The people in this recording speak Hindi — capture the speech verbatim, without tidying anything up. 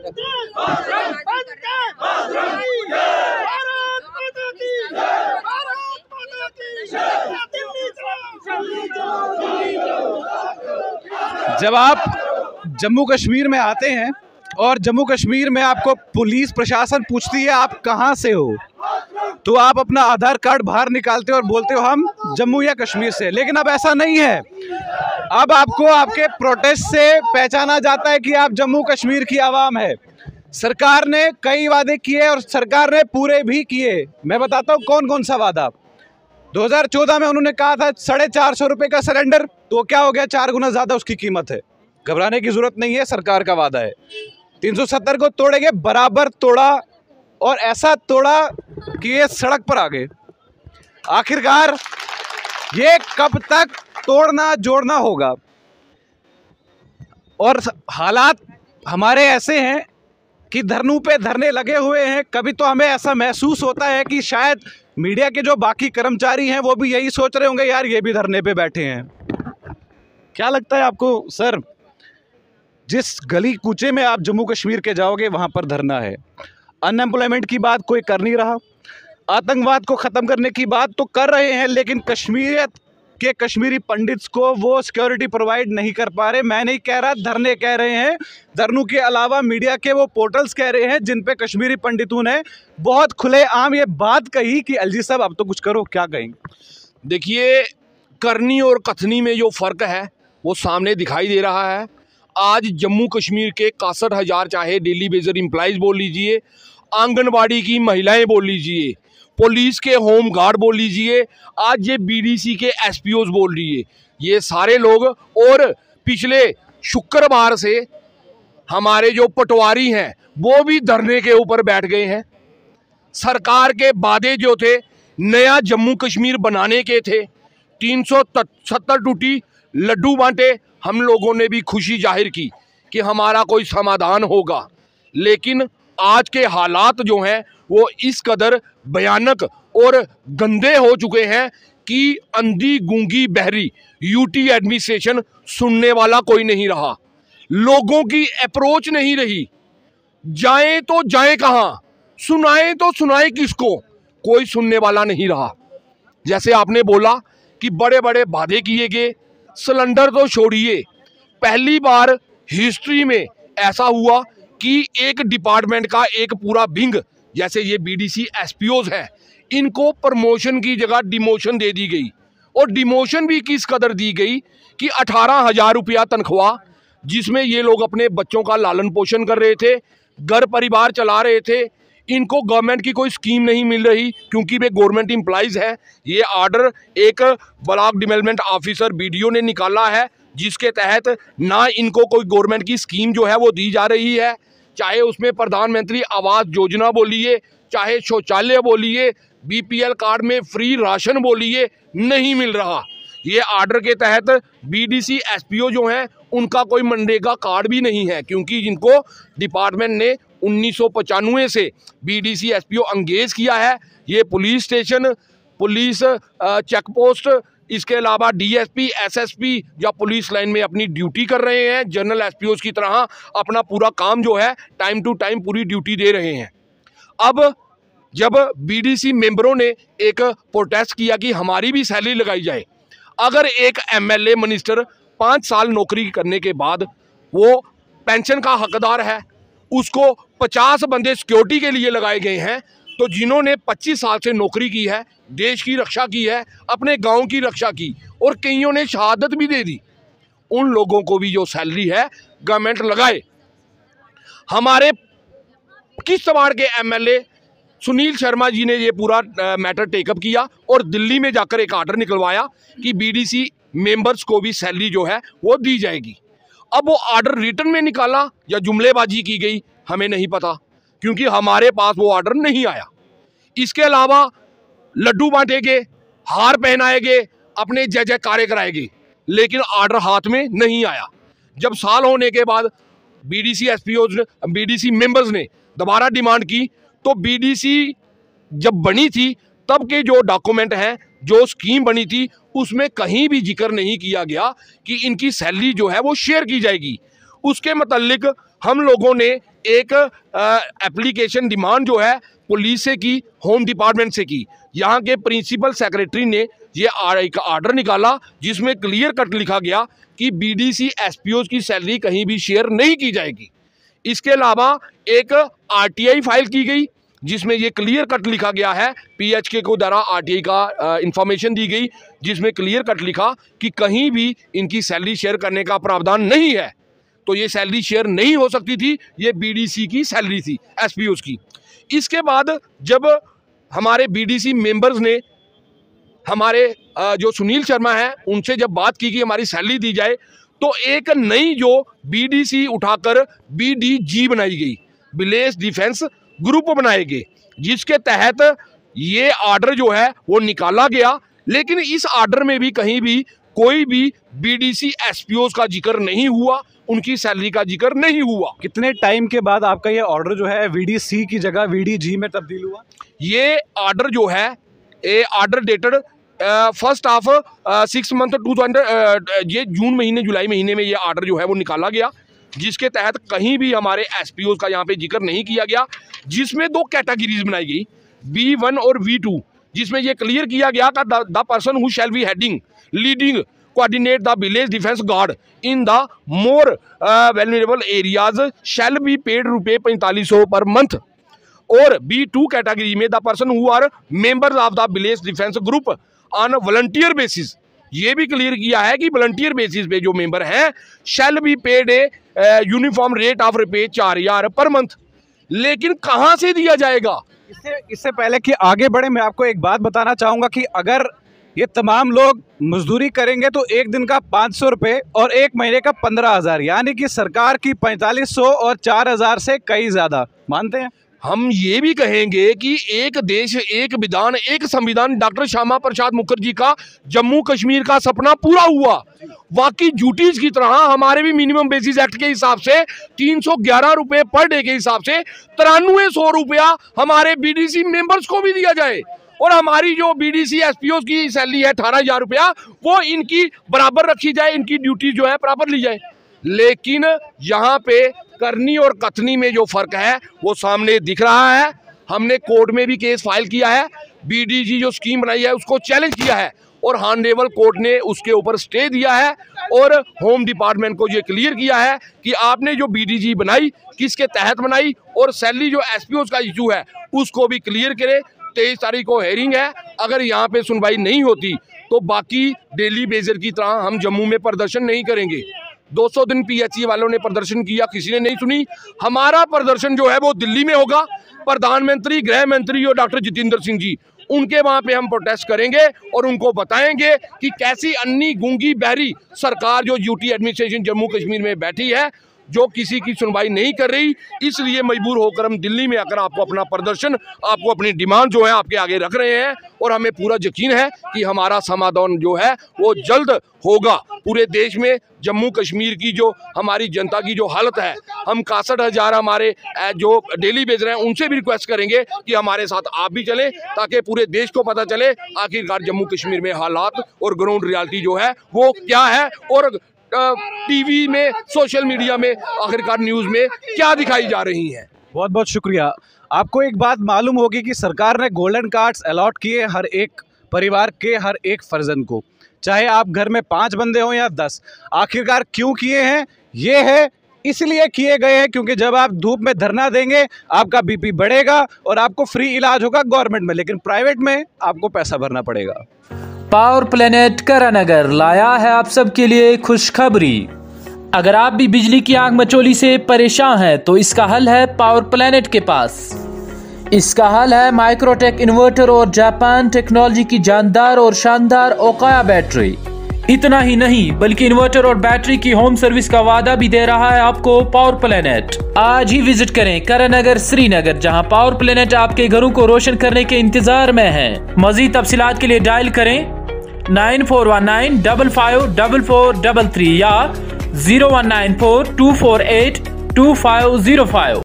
जब आप जम्मू कश्मीर में आते हैं और जम्मू कश्मीर में आपको पुलिस प्रशासन पूछती है आप कहाँ से हो, तो आप अपना आधार कार्ड बाहर निकालते हो और बोलते हो हम जम्मू या कश्मीर से। लेकिन अब ऐसा नहीं है। अब आपको आपके प्रोटेस्ट से पहचाना जाता है कि आप जम्मू कश्मीर की आवाम है। सरकार ने कई वादे किए और सरकार ने पूरे भी किए। मैं बताता हूँ कौन कौन सा वादा। दो हज़ार चौदह में उन्होंने कहा था साढ़े चार सौ रुपये का सिलेंडर, तो क्या हो गया, चार गुना ज़्यादा उसकी कीमत है। घबराने की ज़रूरत नहीं है, सरकार का वादा है। तीन सौ सत्तर को तोड़ेंगे, बराबर तोड़ा और ऐसा तोड़ा कि ये सड़क पर आ गए। आखिरकार ये कब तक तोड़ना जोड़ना होगा। और हालात हमारे ऐसे हैं कि धरनों पे धरने लगे हुए हैं। कभी तो हमें ऐसा महसूस होता है कि शायद मीडिया के जो बाकी कर्मचारी हैं वो भी यही सोच रहे होंगे, यार ये भी धरने पे बैठे हैं। क्या लगता है आपको सर, जिस गली कूचे में आप जम्मू कश्मीर के जाओगे वहां पर धरना है। अनएम्प्लॉयमेंट की बात कोई कर नहीं रहा, आतंकवाद को ख़त्म करने की बात तो कर रहे हैं, लेकिन कश्मीरियत के कश्मीरी पंडित्स को वो सिक्योरिटी प्रोवाइड नहीं कर पा रहे। मैं नहीं कह रहा, धरने कह रहे हैं। धरनों के अलावा मीडिया के वो पोर्टल्स कह रहे हैं जिन पे कश्मीरी पंडितों ने बहुत खुलेआम ये बात कही कि अलजी साहब अब तो कुछ करो। क्या कहेंगे? देखिए, करनी और कथनी में जो फ़र्क है वो सामने दिखाई दे रहा है। आज जम्मू कश्मीर के इकसठ हज़ार चाहे डेली बेजर एम्प्लॉइज बोल लीजिए, आंगनबाड़ी की महिलाएं बोल लीजिए, पुलिस के होम गार्ड बोल लीजिए, आज ये बीडीसी के एसपीओज बोल लीजिए, ये सारे लोग, और पिछले शुक्रवार से हमारे जो पटवारी हैं वो भी धरने के ऊपर बैठ गए हैं। सरकार के वादे जो थे नया जम्मू कश्मीर बनाने के थे, तीन सौ सत्तर टूटी लड्डू बांटे, हम लोगों ने भी खुशी जाहिर की कि हमारा कोई समाधान होगा। लेकिन आज के हालात जो हैं वो इस कदर भयानक और गंदे हो चुके हैं कि अंधी गूंगी बहरी यूटी एडमिनिस्ट्रेशन सुनने वाला कोई नहीं रहा। लोगों की अप्रोच नहीं रही। जाएं तो जाएं कहां, सुनाएं तो सुनाएं किसको, कोई सुनने वाला नहीं रहा। जैसे आपने बोला कि बड़े बड़े वादे किए गए, सिलेंडर तो छोड़िए, पहली बार हिस्ट्री में ऐसा हुआ कि एक डिपार्टमेंट का एक पूरा विंग, जैसे ये बीडीसी एसपीओज हैं, इनको प्रमोशन की जगह डिमोशन दे दी गई। और डिमोशन भी किस कदर दी गई कि अठारह हजार रुपया तनख्वाह, जिसमें ये लोग अपने बच्चों का लालन पोषण कर रहे थे, घर परिवार चला रहे थे। इनको गवर्नमेंट की कोई स्कीम नहीं मिल रही क्योंकि वे गवर्नमेंट एम्प्लॉइज है। ये ऑर्डर एक ब्लॉक डेवलपमेंट ऑफिसर बीडीओ ने निकाला है, जिसके तहत ना इनको कोई गवर्नमेंट की स्कीम जो है वो दी जा रही है, चाहे उसमें प्रधानमंत्री आवास योजना बोलिए, चाहे शौचालय बोलिए, बीपीएल कार्ड में फ्री राशन बोलिए, नहीं मिल रहा। ये ऑर्डर के तहत बीडीसी एसपीओ जो हैं उनका कोई मनरेगा कार्ड भी नहीं है, क्योंकि जिनको डिपार्टमेंट ने उन्नीस सौ पचानवे से बीडीसी एसपीओ एंगेज किया है। ये police station, police check post, इसके अलावा डीएसपी, एसएसपी या पुलिस लाइन में अपनी ड्यूटी कर रहे हैं, जनरल एसपीओज की तरह अपना पूरा काम जो है टाइम टू टाइम पूरी ड्यूटी दे रहे हैं। अब जब बीडीसी मेंबरों ने एक प्रोटेस्ट किया कि हमारी भी सैलरी लगाई जाए, अगर एक एमएलए मिनिस्टर पाँच साल नौकरी करने के बाद वो पेंशन का हकदार है, उसको पचास बंदे सिक्योरिटी के लिए लगाए गए हैं, तो जिन्होंने पच्चीस साल से नौकरी की है, देश की रक्षा की है, अपने गांव की रक्षा की और कईयों ने शहादत भी दे दी, उन लोगों को भी जो सैलरी है गवर्नमेंट लगाए। हमारे किश्तवाड़ के एमएलए सुनील शर्मा जी ने ये पूरा मैटर टेकअप किया और दिल्ली में जाकर एक आर्डर निकलवाया कि बीडीसी मेंबर्स को भी सैलरी जो है वो दी जाएगी। अब वो आर्डर रिटर्न में निकाला या जुमलेबाजी की गई हमें नहीं पता, क्योंकि हमारे पास वो आर्डर नहीं आया। इसके अलावा लड्डू बांटे गए, हार पहनाए गए, अपने जय जयकारे कराए गए, लेकिन आर्डर हाथ में नहीं आया। जब साल होने के बाद बीडीसी एसपीओज बीडीसी मेंबर्स ने दोबारा डिमांड की, तो बीडीसी जब बनी थी तब के जो डॉक्यूमेंट हैं, जो स्कीम बनी थी, उसमें कहीं भी जिक्र नहीं किया गया कि इनकी सैलरी जो है वो शेयर की जाएगी। उसके मतलब हम लोगों ने एक एप्लीकेशन डिमांड जो है पुलिस से की, होम डिपार्टमेंट से की। यहाँ के प्रिंसिपल सेक्रेटरी ने ये एक आर्डर निकाला जिसमें क्लियर कट लिखा गया कि बीडीसी एसपीओ की सैलरी कहीं भी शेयर नहीं की जाएगी। इसके अलावा एक आरटीआई फाइल की गई जिसमें ये क्लियर कट लिखा गया है, पीएचके को द्वारा आरटीआई का इंफॉर्मेशन दी गई जिसमें क्लियर कट लिखा कि कहीं भी इनकी सैलरी शेयर करने का प्रावधान नहीं है। तो ये सैलरी शेयर नहीं हो सकती थी, ये बीडीसी की सैलरी थी, एसपीओस की। इसके बाद जब हमारे बीडीसी मेंबर्स ने हमारे जो सुनील शर्मा है उनसे जब बात की कि हमारी सैलरी दी जाए, तो एक नई जो बीडीसी उठाकर बीडीजी बनाई गई, विलेज डिफेंस ग्रुप बनाए गए, जिसके तहत ये आर्डर जो है वो निकाला गया। लेकिन इस आर्डर में भी कहीं भी कोई भी बीडीसी एसपीओस का जिक्र नहीं हुआ, उनकी सैलरी का जिक्र नहीं हुआ। कितने टाइम के बाद आपका ये ऑर्डर जो है वीडीसी की जगह वीडीजी में तब्दील हुआ? ये ऑर्डर जो है a order dated first of six month two thousand ये जून महीने जुलाई महीने में ये ऑर्डर जो है वो निकाला गया, जिसके तहत कहीं भी हमारे एसपीओ का यहाँ पे जिक्र नहीं किया गया। जिसमें दो कैटेगरीज बनाई गई, बी वन और बी टू, जिसमें ये क्लियर किया गया कि the person who shall be heading leading coordinate the village defence guard in the more vulnerable areas shall be paid रुपये पैंतालीस सौ पर मंथ। और बी टू कैटेगरी में the person who are members of the village defence group on volunteer basis, ये भी क्लियर किया है कि वॉलंटियर बेसिस पे जो मेंबर हैं shall be paid a uniform rate of रुपये चार हजार पर मंथ। लेकिन कहां से दिया जाएगा? इससे इससे पहले कि आगे बढ़े, मैं आपको एक बात बताना चाहूंगा कि अगर ये तमाम लोग मजदूरी करेंगे तो एक दिन का पाँच सौ रुपये और एक महीने का पंद्रह हजार, यानी कि सरकार की पैंतालीस सौ और चार हजार से कई ज्यादा। मानते हैं? हम ये भी कहेंगे कि एक देश एक विधान एक संविधान, डॉक्टर श्यामा प्रसाद मुखर्जी का जम्मू कश्मीर का सपना पूरा हुआ। वाकई ड्यूटीज की तरह हमारे भी मिनिमम बेसिस एक्ट के हिसाब से तीन सौ ग्यारह रुपए पर डे के हिसाब से तिरानवे सौ रुपया हमारे बीडीसी मेंबर्स को भी दिया जाए। और हमारी जो बीडीसी एसपीओ की सैलरी है अठारह हजार रुपया, वो इनकी बराबर रखी जाए, इनकी ड्यूटी जो है बराबर ली जाए। लेकिन यहाँ पे करनी और कथनी में जो फर्क है वो सामने दिख रहा है। हमने कोर्ट में भी केस फाइल किया है, बीडीजी जो स्कीम बनाई है उसको चैलेंज किया है और हॉनरेबल कोर्ट ने उसके ऊपर स्टे दिया है और होम डिपार्टमेंट को ये क्लियर किया है कि आपने जो बीडीजी बनाई किसके तहत बनाई, और सैलरी जो एसपीओ का इशू है उसको भी क्लियर करे। तेईस तारीख को हेयरिंग है, अगर यहाँ पे सुनवाई नहीं होती तो बाकी डेली बेजर की तरह हम जम्मू में प्रदर्शन नहीं करेंगे। दो सौ दिन पीएचई वालों ने प्रदर्शन किया, किसी ने नहीं सुनी। हमारा प्रदर्शन जो है वो दिल्ली में होगा। प्रधानमंत्री, गृह मंत्री और डॉक्टर जितेंद्र सिंह जी, उनके वहां पे हम प्रोटेस्ट करेंगे और उनको बताएंगे कि कैसी अन्नी गूंगी बहरी सरकार जो यूटी एडमिनिस्ट्रेशन जम्मू कश्मीर में बैठी है, जो किसी की सुनवाई नहीं कर रही। इसलिए मजबूर होकर हम दिल्ली में आकर आपको अपना प्रदर्शन, आपको अपनी डिमांड जो है आपके आगे रख रहे हैं और हमें पूरा यकीन है कि हमारा समाधान जो है वो जल्द होगा। पूरे देश में जम्मू कश्मीर की जो हमारी जनता की जो हालत है, हम इकसठ हजार हमारे जो डेली बेच रहे हैं उनसे भी रिक्वेस्ट करेंगे कि हमारे साथ आप भी चलें, ताकि पूरे देश को पता चले आखिरकार जम्मू कश्मीर में हालात और ग्राउंड रियलिटी जो है वो क्या है और टीवी में, सोशल मीडिया में, आखिरकार न्यूज़ में क्या दिखाई जा रही हैं। बहुत बहुत शुक्रिया। आपको एक बात मालूम होगी कि सरकार ने गोल्डन कार्ड्स अलॉट किए हर एक परिवार के हर एक फर्जंद को, चाहे आप घर में पाँच बंदे हों या दस। आखिरकार क्यों किए हैं? ये है इसलिए किए गए हैं क्योंकि जब आप धूप में धरना देंगे आपका बीपी बढ़ेगा और आपको फ्री इलाज होगा गवर्नमेंट में, लेकिन प्राइवेट में आपको पैसा भरना पड़ेगा। पावर प्लेनेट करानगर लाया है आप सबके लिए खुशखबरी। अगर आप भी बिजली की आग मचोली से परेशान हैं तो इसका हल है पावर प्लेनेट के पास। इसका हल है माइक्रोटेक इन्वर्टर और जापान टेक्नोलॉजी की जानदार और शानदार ओकाया बैटरी। इतना ही नहीं बल्कि इन्वर्टर और बैटरी की होम सर्विस का वादा भी दे रहा है आपको पावर प्लेनेट। आज ही विजिट करें करानगर श्रीनगर, जहां पावर प्लेनेट आपके घरों को रोशन करने के इंतजार में है। मजीद तफसीलात के लिए डायल करें nine four one nine double five double four double three या zero one nine four two four eight two five zero five.